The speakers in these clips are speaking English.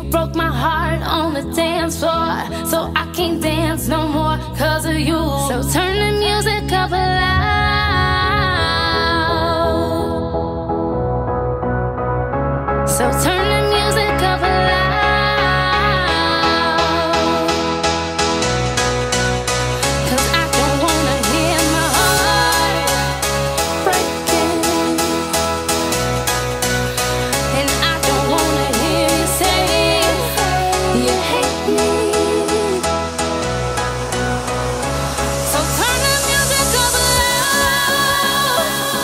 broke my heart on the dance floor, so I can't dance no more 'cause of you. So turn the music up loud. So turn the music up loud. 'Cause I don't wanna hear my heart breaking, and I don't wanna hear you say you hate me. So turn the music up loud.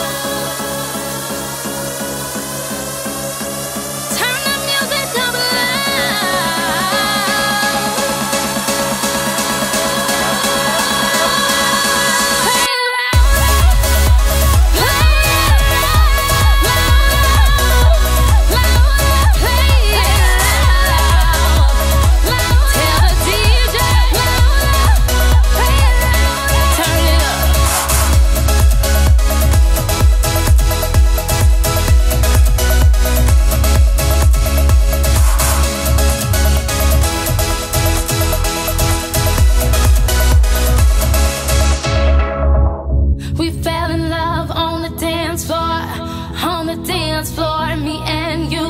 Turn the music up We fell in love on the dance floor, me and you.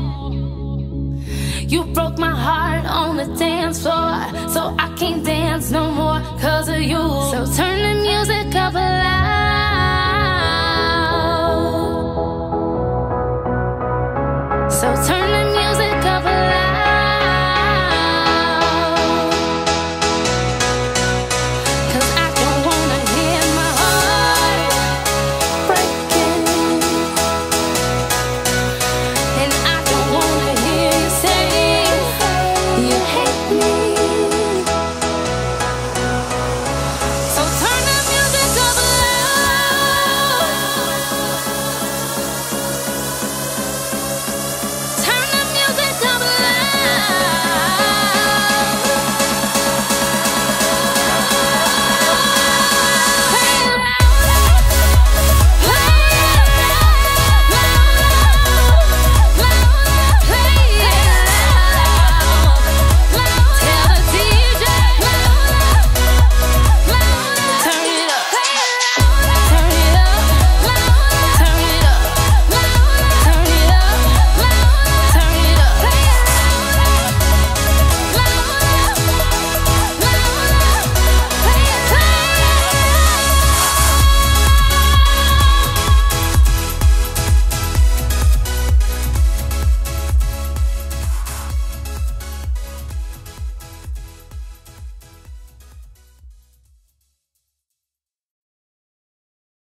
You broke my heart on the dance floor, so I can't dance no more 'cause of you. So turn the music up loud.